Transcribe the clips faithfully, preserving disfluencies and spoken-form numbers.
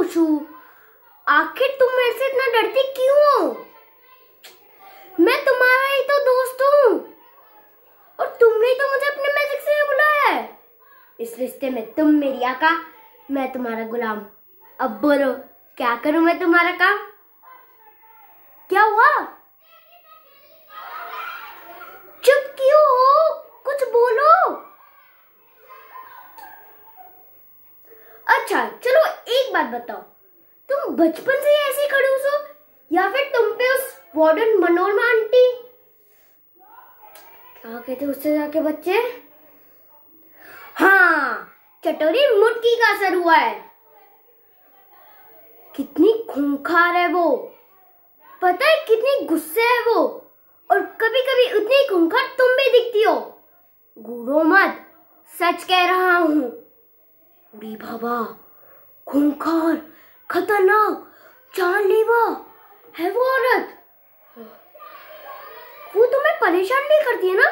पूछूं, आखिर तुम मेरे से इतना डरती क्यों हो? मैं तुम्हारा ही तो दोस्त हूँ और तुमने ही तो मुझे अपने मैजिक से बुलाया है। इस रिश्ते में तुम मेरी आका, मैं तुम्हारा गुलाम। अब बोलो, क्या करूं मैं तुम्हारा काम? क्या हुआ? चुप क्यों हो? कुछ बोलो। अच्छा चलो एक बात बताओ, तुम बचपन से ही ऐसी खड़ूस हो या फिर तुम पे उस वार्डन मनोरमा आंटी, क्या कहते उससे जाके बच्चे, हाँ चटोरी मुटकी का असर हुआ है। कितनी खूंखार है वो, पता है कितनी गुस्से है वो, और कभी कभी उतनी खूंखार तुम भी दिखती हो। घूरो मत, सच कह रहा हूँ। बुरी बाबा, खूंखार, खतरनाक, जानलेवा है वो औरत। वो तुम्हें परेशान नहीं करती है ना?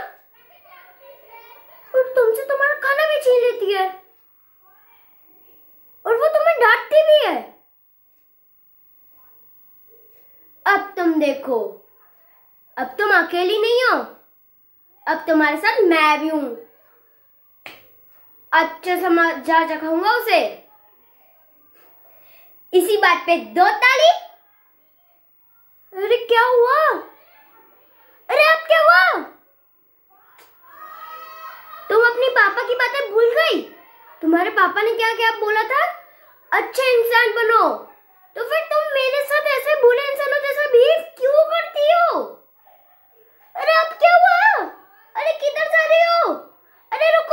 और तुमसे तुम्हारा खाना भी छीन लेती है और वो तुम्हें डांटती भी है। अब तुम देखो, अब तुम अकेली नहीं हो, अब तुम्हारे साथ मैं भी हूं। अच्छे समझा चखाऊंगा उसे। इसी बात पे दो ताली। अरे क्या हुआ? अरे अब क्या हुआ? तुम अपनी पापा की बातें भूल गई? तुम्हारे पापा ने क्या क्या बोला था? अच्छे इंसान बनो। तो फिर तुम मेरे साथ ऐसे बुरे इंसानों जैसा बिहेव क्यों करती हो? अरे अब क्या हुआ? अरे किधर जा रही हो? अरे रुको।